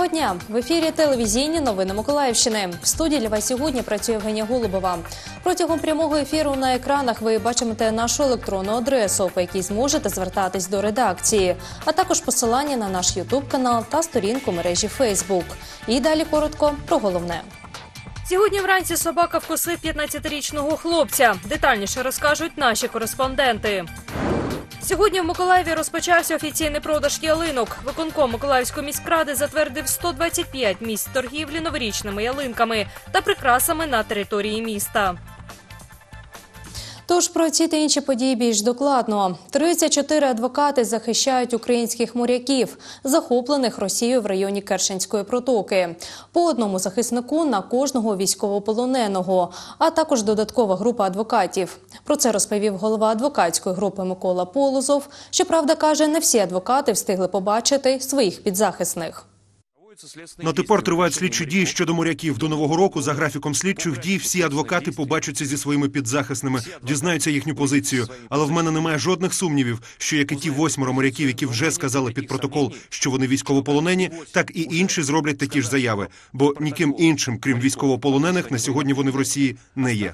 Доброго дня! В ефірі телевізійні новини Миколаївщини. В студії для вас сьогодні працює Євгенія Голубова. Протягом прямого ефіру на екранах ви бачитимете нашу електронну адресу, по якій зможете звертатись до редакції, а також посилання на наш ютуб-канал та сторінку мережі Фейсбук. І далі коротко про головне. Сьогодні вранці собака вкусив 15-річного хлопця. Детальніше розкажуть наші кореспонденти. Сьогодні в Миколаєві розпочався офіційний продаж ялинок. Виконком Миколаївської міськради затвердив 125 місць торгівлі новорічними ялинками та прикрасами на території міста. Тож про ці та інші події більш докладно. 34 адвокати захищають українських моряків, захоплених Росією в районі Керченської протоки. По одному захиснику на кожного військовополоненого, а також додаткова група адвокатів. Про це розповів голова адвокатської групи Микола Полозов. Щоправда, каже, не всі адвокати встигли побачити своїх підзахисних. На тепер тривають слідчі дії щодо моряків. До Нового року за графіком слідчих дій всі адвокати побачаться зі своїми підзахисними, дізнаються їхню позицію. Але в мене немає жодних сумнівів, що як і ті 8 моряків, які вже сказали під протокол, що вони військовополонені, так і інші зроблять такі ж заяви. Бо ніким іншим, крім військовополонених, на сьогодні вони в Росії не є.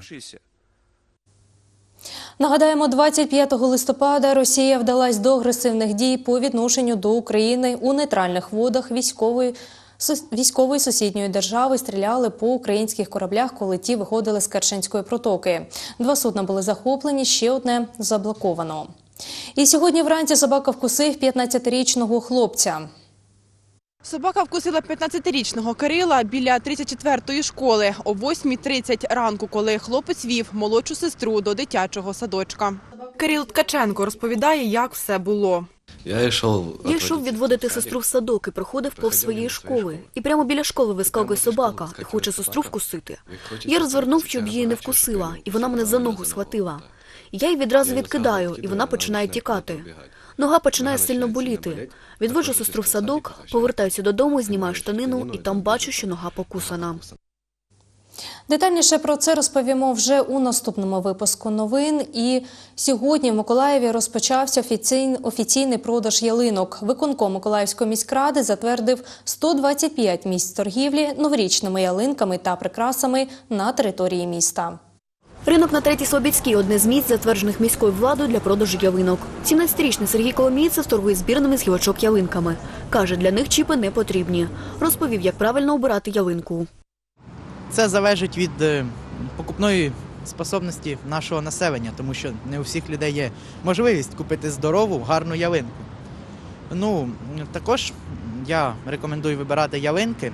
Нагадаємо, 25 листопада Росія вдалась до агресивних дій по відношенню до України у нейтральних водах військової сусідньої держави стріляли по українських кораблях, коли ті виходили з Керченської протоки. 2 судна були захоплені, ще одне заблоковано. І сьогодні вранці собака вкусив 15-річного хлопця. Собака вкусила 15-річного Кирила біля 34-ї школи о 8:30 ранку, коли хлопець вів молодшу сестру до дитячого садочка. Кирил Ткаченко розповідає, як все було. Я йшов відводити сестру в садок і проходив повз своєї школи. І прямо біля школи вискакує собака і хоче сестру вкусити. Я розвернув, щоб її не вкусила, і вона мене за ногу схватила. Я її відразу відкидаю, і вона починає тікати. Нога починає сильно боліти. Відводжу сестру в садок, повертаюся додому, знімаю штанину і там бачу, що нога покусана. Детальніше про це розповімо вже у наступному випуску новин. І сьогодні в Миколаєві розпочався офіційний продаж ялинок. Виконком Миколаївської міськради затвердив 125 місць торгівлі новорічними ялинками та прикрасами на території міста. Ринок на Третій Слобідській – одне з місць, затверджених міською владою для продажу ялинок. 17-річний Сергій Коломійцев торгує збірними з гілочок ялинками. Каже, для них чіпи не потрібні. Розповів, як правильно обирати ялинку. Це залежить від покупної спроможності нашого населення, тому що не у всіх людей є можливість купити здорову, гарну ялинку. Також я рекомендую вибирати ялинки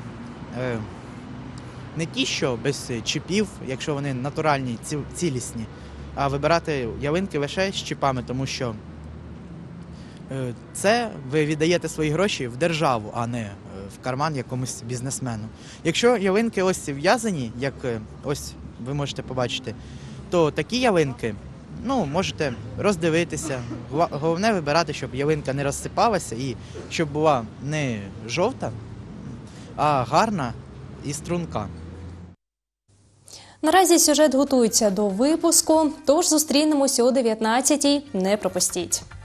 не ті, що без чіпів, якщо вони натуральні, цілісні, а вибирати ялинки лише з чіпами, тому що це ви віддаєте свої гроші в державу, а не в карман якомусь бізнесмену. Якщо ялинки ось в'язані, як ось ви можете побачити, то такі ялинки, можете роздивитися. Головне вибирати, щоб ялинка не розсипалася і щоб була не жовта, а гарна і струнка. Наразі сюжет готується до випуску, тож зустрінемося о 19-й. Не пропустіть.